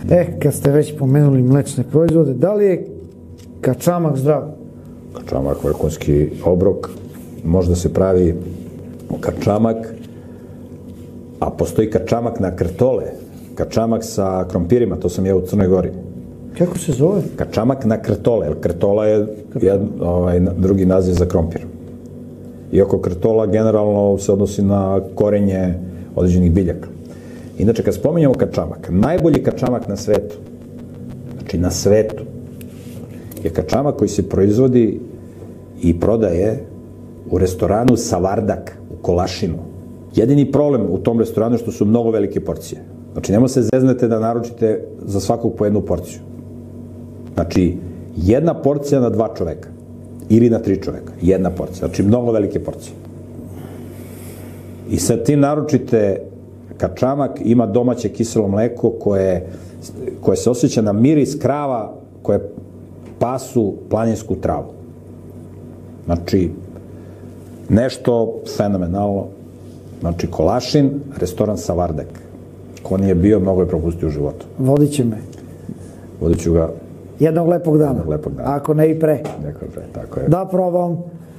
Kad ste već pomenuli mlečne proizvode, da li je kačamak zdrav? Kačamak, vrhunski obrok, možda se pravi kačamak, a postoji kačamak na krtole, kačamak sa krompirima, to sam jeo u Crnoj Gori. Kako se zove? Kačamak na krtole, jer krtola je drugi naziv za krompir. Iako krtola generalno se odnosi na korenje određenih biljaka. Inače, kad spominjamo kačamak, najbolji kačamak na svetu, znači na svetu, je kačamak koji se proizvodi i prodaje u restoranu Savardak u Kolašinu. Jedini problem u tom restoranu je što su mnogo velike porcije. Znači, nemo se zeznete da naručite za svakog po jednu porciju. Znači, jedna porcija na 2 čoveka. Ili na 3 čoveka. Jedna porcija. Znači, mnogo velike porcije. I sad ti naručite kačamak, ima domaće kiselo mleko koje se osjeća na miris krava koje pasu planinsku travu. Znači, nešto fenomenalno. Znači, Kolašin, restoran Savardak. Ko nije bio, mnogo je propustio u životu. Vodit će me. Vodit ću ga jednog lepog dana. Jednog lepog dana. Ako ne i pre. Neko pre, tako je. Da probam.